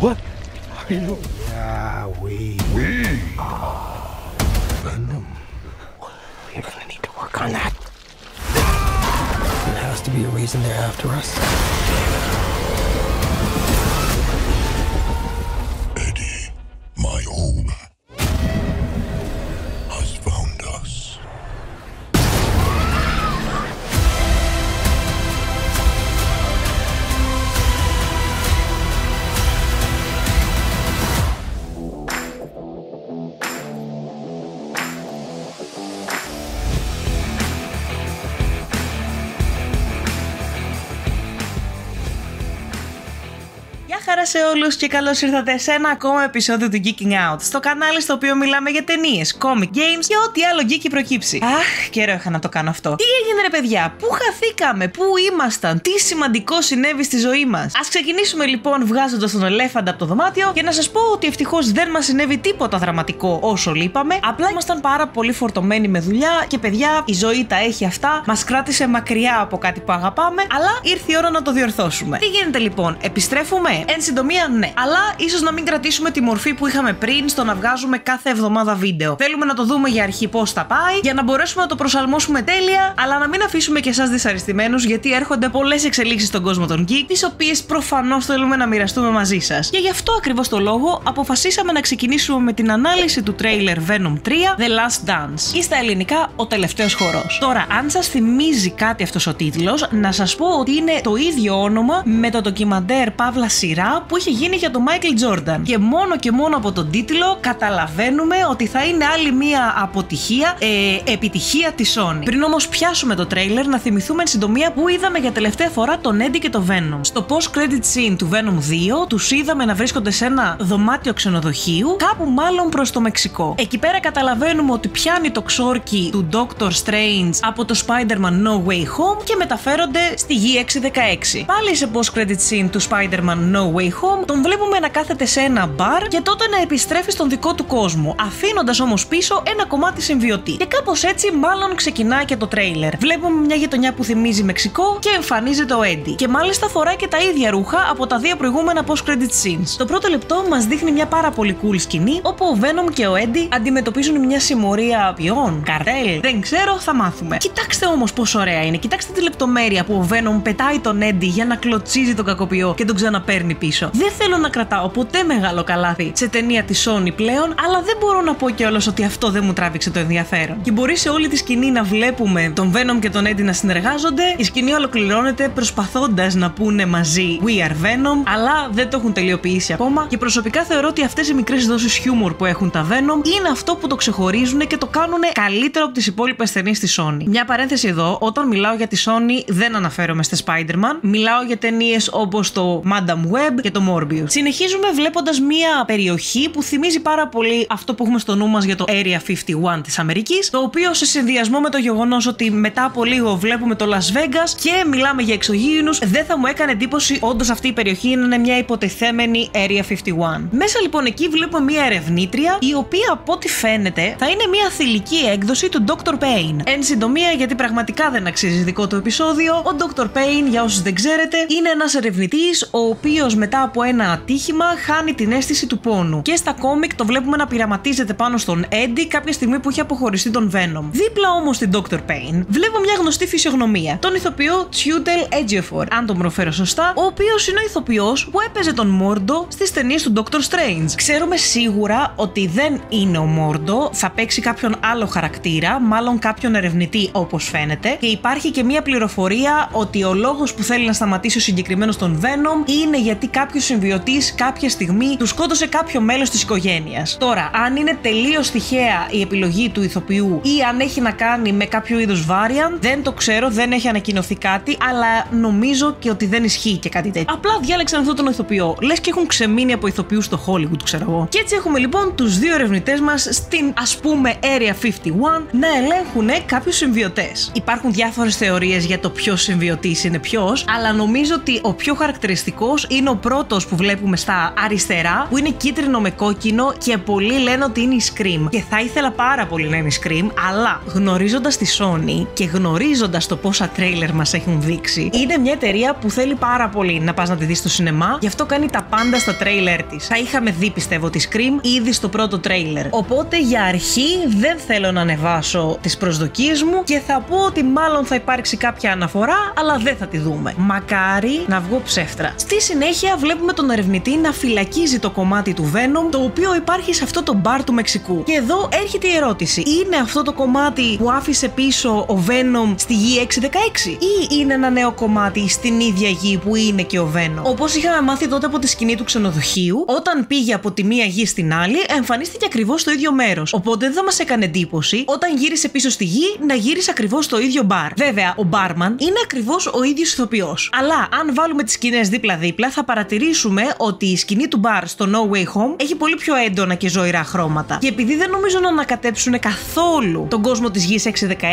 What are you? Yeah, we are Venom. We're gonna need to work on that. There has to be a reason they're after us. Eddie, my own, has found us. Χαρά σε όλους και καλώς ήρθατε σε ένα ακόμα επεισόδιο του Geeking Out, στο κανάλι στο οποίο μιλάμε για ταινίες, comic games και ό,τι άλλο geeky προκύψει. Αχ, καιρό είχα να το κάνω αυτό. Τι έγινε ρε παιδιά, πού χαθήκαμε, πού ήμασταν, τι σημαντικό συνέβη στη ζωή μας? Ας ξεκινήσουμε λοιπόν βγάζοντας τον ελέφαντα από το δωμάτιο και να σας πω ότι ευτυχώς δεν μας συνέβη τίποτα δραματικό όσο λείπαμε. Απλά ήμασταν πάρα πολύ φορτωμένοι με δουλειά και παιδιά, η ζωή τα έχει αυτά. Μας κράτησε μακριά από κάτι που αγαπάμε, αλλά ήρθε η ώρα να το διορθώσουμε. Τι γίνεται λοιπόν, επιστρέφουμε? Εν συντομία, ναι. Αλλά ίσως να μην κρατήσουμε τη μορφή που είχαμε πριν στο να βγάζουμε κάθε εβδομάδα βίντεο. Θέλουμε να το δούμε για αρχή πώς θα πάει, για να μπορέσουμε να το προσαρμόσουμε τέλεια, αλλά να μην αφήσουμε και εσάς δυσαρεστημένους, γιατί έρχονται πολλές εξελίξεις στον κόσμο των geek, τις οποίες προφανώς θέλουμε να μοιραστούμε μαζί σας. Και γι' αυτό ακριβώς το λόγο αποφασίσαμε να ξεκινήσουμε με την ανάλυση του τρέιλερ Venom 3 The Last Dance, ή στα ελληνικά Ο Τελευταίος Χορός. Τώρα, αν σας θυμίζει κάτι αυτός ο τίτλος, να σας πω ότι είναι το ίδιο όνομα με το ντοκιμαντέρ παύλα σειρά που είχε γίνει για τον Μάικλ Τζόρνταν. Και μόνο από τον τίτλο καταλαβαίνουμε ότι θα είναι άλλη μία αποτυχία, επιτυχία της Sony. Πριν όμως πιάσουμε το τρέιλερ, να θυμηθούμε εν συντομία που είδαμε για τελευταία φορά τον Eddie και το Venom. Στο post-credit scene του Venom 2, τους είδαμε να βρίσκονται σε ένα δωμάτιο ξενοδοχείου, κάπου μάλλον προς το Μεξικό. Εκεί πέρα καταλαβαίνουμε ότι πιάνει το ξόρκι του Doctor Strange από το Spider-Man No Way Home και μεταφέρονται στη γη 616. Πάλι σε post-credit scene του Spider-Man No Way Home, τον βλέπουμε να κάθεται σε ένα μπαρ και τότε να επιστρέφει στον δικό του κόσμο, αφήνοντας όμως πίσω ένα κομμάτι συμβιωτή. Και κάπως έτσι μάλλον ξεκινάει και το τρέιλερ. Βλέπουμε μια γειτονιά που θυμίζει Μεξικό και εμφανίζεται ο Eddie. Και μάλιστα φοράει και τα ίδια ρούχα από τα δύο προηγούμενα post-credit scenes. Το πρώτο λεπτό μας δείχνει μια πάρα πολύ cool σκηνή, όπου ο Venom και ο Eddie αντιμετωπίζουν μια συμμορία ποιών, καρτέλ, δεν ξέρω, θα μάθουμε. Κοιτάξτε όμως πόσο ωραία είναι, κοιτάξτε τη λεπτομέρεια που ο Venom πετάει τον Eddie για να κλωτσίζει τον κακοποιό και τον ξαναπαίρνει πίσω. Δεν θέλω να κρατάω ποτέ μεγάλο καλάθι σε ταινία της Sony πλέον, αλλά δεν μπορώ να πω κιόλας ότι αυτό δεν μου τράβηξε το ενδιαφέρον. Και μπορεί σε όλη τη σκηνή να βλέπουμε τον Venom και τον Eddie να συνεργάζονται. Η σκηνή ολοκληρώνεται προσπαθώντας να πούνε μαζί We are Venom, αλλά δεν το έχουν τελειοποιήσει ακόμα. Και προσωπικά θεωρώ ότι αυτές οι μικρές δόσεις χιούμορ που έχουν τα Venom είναι αυτό που το ξεχωρίζουν και το κάνουν καλύτερο από τις υπόλοιπες ταινίες της Sony. Μια παρένθεση εδώ, όταν μιλάω για τη Sony δεν αναφέρομαι στη Spider-Man, μιλάω για ταινίες όπως το Madame Web και το Morbius. Συνεχίζουμε βλέποντας μια περιοχή που θυμίζει πάρα πολύ αυτό που έχουμε στο νου μας για το Area 51 της Αμερικής, το οποίο σε συνδυασμό με το γεγονός ότι μετά από λίγο βλέπουμε το Las Vegas και μιλάμε για εξωγήινους, δεν θα μου έκανε εντύπωση όντως αυτή η περιοχή είναι μια υποτιθέμενη Area 51. Μέσα λοιπόν εκεί βλέπουμε μια ερευνήτρια, η οποία από ό,τι φαίνεται θα είναι μια θηλυκή έκδοση του Dr. Payne. Εν συντομία, γιατί πραγματικά δεν αξίζει δικό του επεισόδιο, ο Dr. Payne, για όσους δεν ξέρετε, είναι ένας ερευνητής ο οποίος μετά από ένα ατύχημα χάνει την αίσθηση του πόνου. Και στα κόμικ το βλέπουμε να πειραματίζεται πάνω στον Eddie κάποια στιγμή που έχει αποχωριστεί τον Venom. Δίπλα όμως στην Dr. Payne βλέπω μια γνωστή φυσιογνωμία, τον ηθοποιό Chiwetel Ejiofor, αν τον προφέρω σωστά, ο οποίος είναι ο ηθοποιός που έπαιζε τον Mordo στις ταινίες του Doctor Strange. Ξέρουμε σίγουρα ότι δεν είναι ο Mordo, θα παίξει κάποιον άλλο χαρακτήρα, μάλλον κάποιον ερευνητή όπως φαίνεται, και υπάρχει και μια πληροφορία ότι ο λόγος που θέλει να σταματήσει ο συγκεκριμένος τον Venom είναι γιατί κάποιος συμβιωτής κάποια στιγμή του σκότωσε κάποιο μέλος της οικογένειας. Τώρα, αν είναι τελείως τυχαία η επιλογή του ηθοποιού ή αν έχει να κάνει με κάποιο είδους variant, δεν το ξέρω, δεν έχει ανακοινωθεί κάτι, αλλά νομίζω και ότι δεν ισχύει και κάτι τέτοιο. Απλά διάλεξαν αυτόν τον ηθοποιό. Λες και έχουν ξεμείνει από ηθοποιούς στο Hollywood, ξέρω εγώ. Και έτσι έχουμε λοιπόν τους δύο ερευνητές μας στην ας πούμε Area 51 να ελέγχουν κάποιους συμβιωτές. Υπάρχουν διάφορες θεωρίες για το ποιος συμβιωτής είναι ποιος, αλλά νομίζω ότι ο πιο χαρακτηριστικός είναι ο πρώτος που βλέπουμε στα αριστερά, που είναι κίτρινο με κόκκινο και πολλοί λένε ότι είναι η Scream. Και θα ήθελα πάρα πολύ να είναι η Scream, αλλά γνωρίζοντας τη Sony και γνωρίζοντας το πόσα τρέιλερ μας έχουν δείξει, είναι μια εταιρεία που θέλει πάρα πολύ να πας να τη δεις στο σινεμά, γι' αυτό κάνει τα πάντα στα τρέιλερ της. Θα είχαμε δει, πιστεύω, τη Scream ήδη στο πρώτο τρέιλερ. Οπότε για αρχή δεν θέλω να ανεβάσω τις προσδοκίες μου και θα πω ότι μάλλον θα υπάρξει κάποια αναφορά, αλλά δεν θα τη δούμε. Μακάρι να βγω ψεύτρα. Στη συνέχεια βλέπουμε τον ερευνητή να φυλακίζει το κομμάτι του Venom, το οποίο υπάρχει σε αυτό το μπαρ του Μεξικού. Και εδώ έρχεται η ερώτηση: είναι αυτό το κομμάτι που άφησε πίσω ο Venom στη γη 616, ή είναι ένα νέο κομμάτι στην ίδια γη που είναι και ο Venom? Όπως είχαμε μάθει τότε από τη σκηνή του ξενοδοχείου, όταν πήγε από τη μία γη στην άλλη, εμφανίστηκε ακριβώς στο ίδιο μέρος. Οπότε δεν θα μας έκανε εντύπωση όταν γύρισε πίσω στη γη να γύρισε ακριβώς στο ίδιο μπαρ. Βέβαια, ο μπάρμαν είναι ακριβώς ο ίδιος ηθοποιός. Αλλά αν βάλουμε τις σκηνές δίπλα-δίπλα, θα παρατηρήσουμε ότι η σκηνή του μπαρ στο No Way Home έχει πολύ πιο έντονα και ζωηρά χρώματα. Και επειδή δεν νομίζω να ανακατέψουν καθόλου τον κόσμο της γης 616,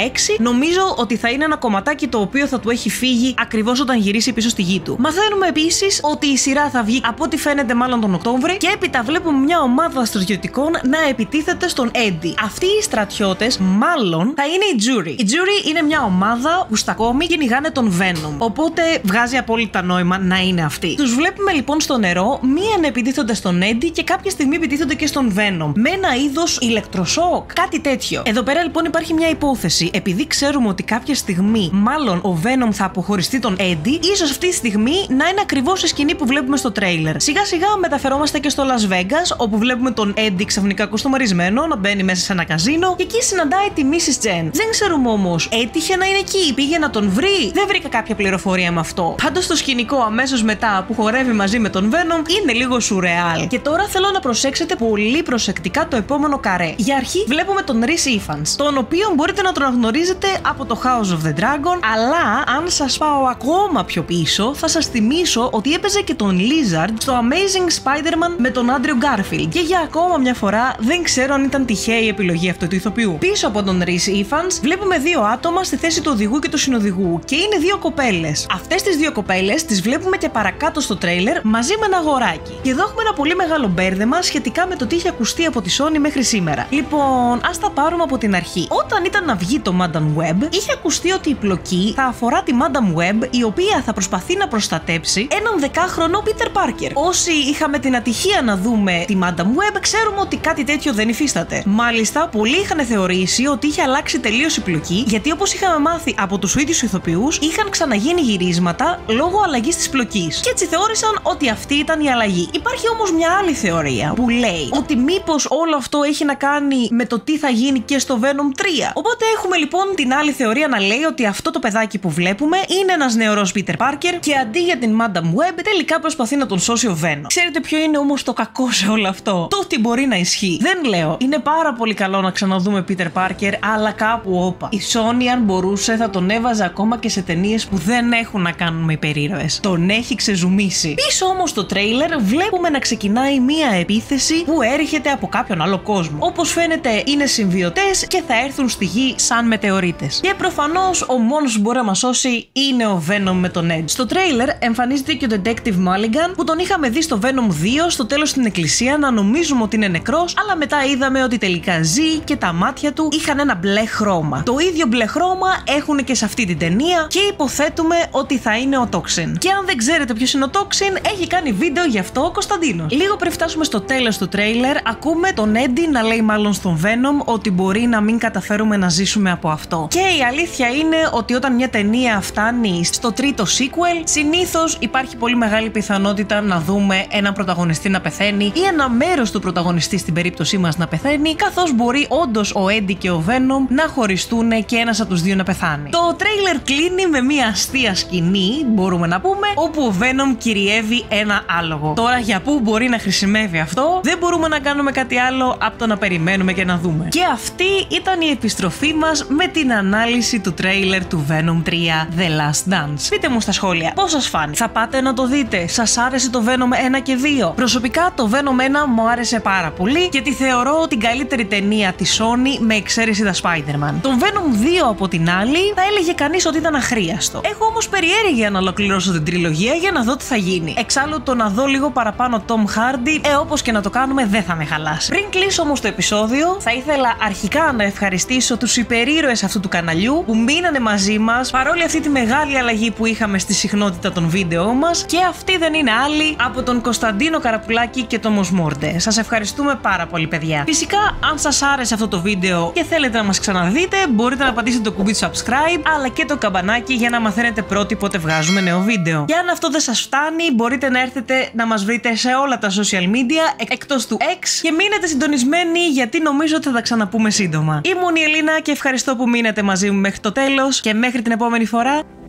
νομίζω ότι θα είναι ένα κομματάκι το οποίο θα του έχει φύγει ακριβώς όταν γυρίσει πίσω στη γη του. Μαθαίνουμε επίσης ότι η σειρά θα βγει από ό,τι φαίνεται μάλλον τον Οκτώβρη και έπειτα βλέπουμε μια ομάδα στρατιωτικών να επιτίθεται στον Eddie. Αυτοί οι στρατιώτες μάλλον θα είναι η Jury. Η Jury είναι μια ομάδα που στα κόμικ κυνηγάνε τον Venom. Οπότε βγάζει απόλυτα νόημα να είναι αυτοί. Τους βλέπουμε λοιπόν στο νερό, μία να επιτίθονται στον Eddie και κάποια στιγμή επιτίθονται και στον Venom. Με ένα είδος ηλεκτροσόκ, κάτι τέτοιο. Εδώ πέρα λοιπόν υπάρχει μια υπόθεση. Επειδή ξέρουμε ότι κάποια στιγμή μάλλον ο Venom θα αποχωριστεί τον Eddie, ίσως αυτή τη στιγμή να είναι ακριβώς η σκηνή που βλέπουμε στο τρέιλερ. Σιγά σιγά μεταφερόμαστε και στο Las Vegas, όπου βλέπουμε τον Eddie ξαφνικά κοστομαρισμένο να μπαίνει μέσα σε ένα καζίνο και εκεί συναντάει τη Mrs. Jen. Δεν ξέρουμε όμως, έτυχε να είναι εκεί, πήγε να τον βρει. Δεν βρήκα κάποια πληροφορία με αυτό. Πάντως το σκηνικό αμέσως μετά που χορεύει μαζί με τον Venom είναι λίγο σουρεάλ. Και τώρα θέλω να προσέξετε πολύ προσεκτικά το επόμενο καρέ. Για αρχή βλέπουμε τον Rhys Ifans, τον οποίο μπορείτε να τον αναγνωρίζετε από το House of the Dragon, αλλά αν σας πάω ακόμα πιο πίσω, θα σας θυμίσω ότι έπαιζε και τον Lizard στο Amazing Spider-Man με τον Andrew Garfield. Και για ακόμα μια φορά δεν ξέρω αν ήταν τυχαία η επιλογή αυτού του ηθοποιού. Πίσω από τον Rhys Ifans βλέπουμε δύο άτομα στη θέση του οδηγού και του συνοδηγού και είναι δύο κοπέλες. Αυτές τις δύο κοπέλες τις βλέπουμε και παρακάτω στο τρέιλερ μαζί με ένα αγοράκι. Και εδώ έχουμε ένα πολύ μεγάλο μπέρδεμα σχετικά με το τι είχε ακουστεί από τη Sony μέχρι σήμερα. Λοιπόν, ας τα πάρουμε από την αρχή. Όταν ήταν να βγει το Madam Web, είχε ακουστεί ότι η πλοκή θα αφορά τη Madam Web, η οποία θα προσπαθεί να προστατέψει έναν 10χρονο Peter Parker. Όσοι είχαμε την ατυχία να δούμε τη Madam Web, ξέρουμε ότι κάτι τέτοιο δεν υφίσταται. Μάλιστα, πολλοί είχαν θεωρήσει ότι είχε αλλάξει τελείως η πλοκή, γιατί όπως είχαμε μάθει από τους ίδιους ηθοποιούς, είχαν ξαναγίνει γυρίσματα λόγω αλλαγής της πλοκής. Και έτσι θεώρησαν ότι αυτή ήταν η αλλαγή. Υπάρχει όμως μια άλλη θεωρία που λέει ότι μήπως όλο αυτό έχει να κάνει με το τι θα γίνει και στο Venom 3. Οπότε έχουμε λοιπόν την άλλη θεωρία να λέει ότι αυτό το παιδάκι που βλέπουμε είναι ένας νεαρός Peter Parker και αντί για την Madam Web τελικά προσπαθεί να τον σώσει ο Venom. Ξέρετε ποιο είναι όμως το κακό σε όλο αυτό? Το ότι μπορεί να ισχύει. Δεν λέω. Είναι πάρα πολύ καλό να ξαναδούμε Peter Parker, αλλά κάπου όπα. Η Sony, αν μπορούσε, θα τον έβαζε ακόμα και σε ταινίες που δεν έχουν να κάνουν με υπερήρωες. Τον έχει ξεζουμίσει. Πίσω όμως στο τρέιλερ βλέπουμε να ξεκινάει μία επίθεση που έρχεται από κάποιον άλλο κόσμο. Όπως φαίνεται είναι συμβιωτές και θα έρθουν στη γη σαν μετεωρίτες. Και προφανώς ο μόνος που μπορεί να μας σώσει είναι ο Venom με τον Edge. Στο τρέιλερ εμφανίζεται και ο Detective Mulligan που τον είχαμε δει στο Venom 2 στο τέλος στην εκκλησία να νομίζουμε ότι είναι νεκρός, αλλά μετά είδαμε ότι τελικά ζει και τα μάτια του είχαν ένα μπλε χρώμα. Το ίδιο μπλε χρώμα έχουν και σε αυτή την ταινία και υποθέτουμε ότι θα είναι ο Toxin. Και αν δεν ξέρετε ποιος είναι ο Toxin, έχει κάνει βίντεο γι' αυτό ο Κωνσταντίνος. Λίγο πριν φτάσουμε στο τέλος του τρέιλερ, ακούμε τον Eddie να λέει μάλλον στον Venom ότι μπορεί να μην καταφέρουμε να ζήσουμε από αυτό. Και η αλήθεια είναι ότι όταν μια ταινία φτάνει στο τρίτο sequel, συνήθως υπάρχει πολύ μεγάλη πιθανότητα να δούμε έναν πρωταγωνιστή να πεθαίνει ή ένα μέρος του πρωταγωνιστή στην περίπτωσή μας να πεθαίνει, καθώς μπορεί όντως ο Eddie και ο Venom να χωριστούν και ένας από τους δύο να πεθάνει. Το τρέιλερ κλείνει με μια αστεία σκηνή, μπορούμε να πούμε, όπου ο Venom κυριεύει ένα άλογο. Τώρα για πού μπορεί να χρησιμεύει αυτό, δεν μπορούμε να κάνουμε κάτι άλλο από το να περιμένουμε και να δούμε. Και αυτή ήταν η επιστροφή μας με την ανάλυση του τρέιλερ του Venom 3 The Last Dance. Πείτε μου στα σχόλια πώς σας φάνηκε. Θα πάτε να το δείτε? Σας άρεσε το Venom 1 και 2? Προσωπικά το Venom 1 μου άρεσε πάρα πολύ και τη θεωρώ την καλύτερη ταινία της Sony με εξαίρεση τα Spider-Man. Τον Venom 2 από την άλλη θα έλεγε κανείς ότι ήταν αχρίαστο. Έχω όμως περιέργεια να ολοκληρώσω την τριλογία για να δω τι θα γίνει. γίνει. Εξάλλου, το να δω λίγο παραπάνω Tom Hardy, όπως και να το κάνουμε, δεν θα με χαλάσει. Πριν κλείσω όμως το επεισόδιο, θα ήθελα αρχικά να ευχαριστήσω τους υπερήρωες αυτού του καναλιού που μείνανε μαζί μας παρόλη αυτή τη μεγάλη αλλαγή που είχαμε στη συχνότητα των βίντεο μας, και αυτοί δεν είναι άλλοι από τον Κωνσταντίνο Καραπουλάκη και τον Μοσμόρντε. Σας ευχαριστούμε πάρα πολύ, παιδιά. Φυσικά, αν σας άρεσε αυτό το βίντεο και θέλετε να μας ξαναδείτε, μπορείτε να πατήσετε το κουμπί του subscribe αλλά και το καμπανάκι για να μαθαίνετε πρώτοι πότε βγάζουμε νέο βίντεο. Και αν αυτό δεν σας φτάνει, μπορείτε να έρθετε να μας βρείτε σε όλα τα social media εκτός του X και μείνετε συντονισμένοι, γιατί νομίζω ότι θα τα ξαναπούμε σύντομα. Ήμουν η Ελίνα και ευχαριστώ που μείνετε μαζί μου μέχρι το τέλος, και μέχρι την επόμενη φορά.